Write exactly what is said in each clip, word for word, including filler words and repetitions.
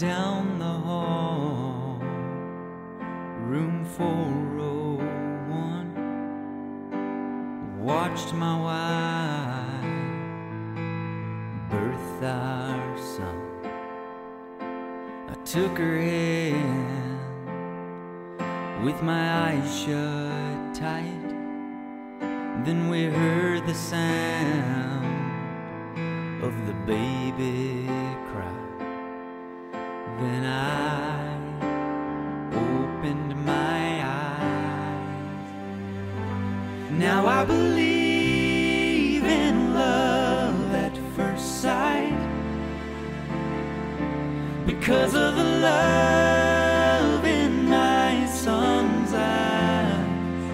down the hall, room four oh one. Watched my wife birth our son. I took her hand with my eyes shut tight. Then we heard the sound of the baby cry. Then I opened my eyes. Now I believe in love at first sight, because of the love in my son's eyes.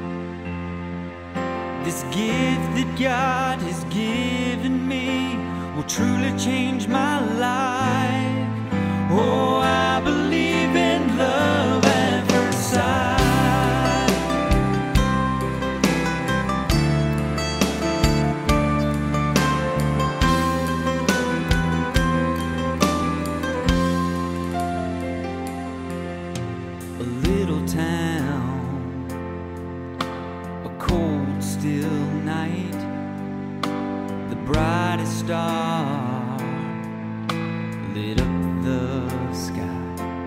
This gift that God has given me will truly change my life. Oh, I believe in love at first sight. A little town, a cold, still night, the brightest star lit up the sky,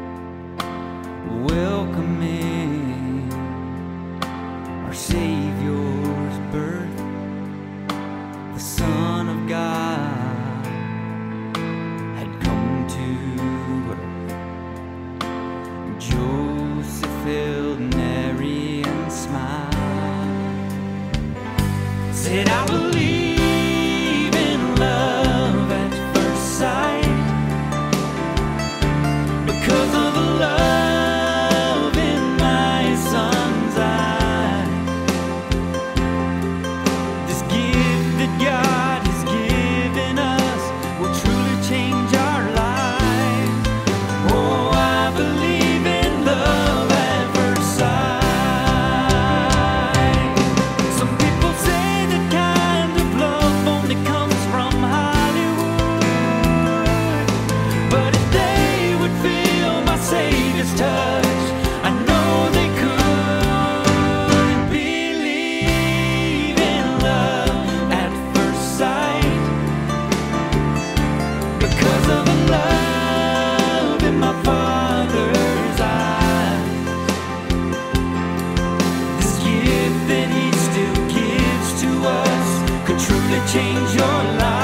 welcoming our Savior's birth. The Son of God had come to earth. Joseph held Mary and smiled, said, I believe in love at first sight, because of the love in my son's eyes. This gift that God has given us will truly change our lives. Oh, I believe in love at first sight. Some people say that kind of love only comes from Hollywood, but if they would feel my Savior's touch, I know they could believe in love at first sight, because of the love in my Father's eyes. This gift that He still gives to us could truly change your life.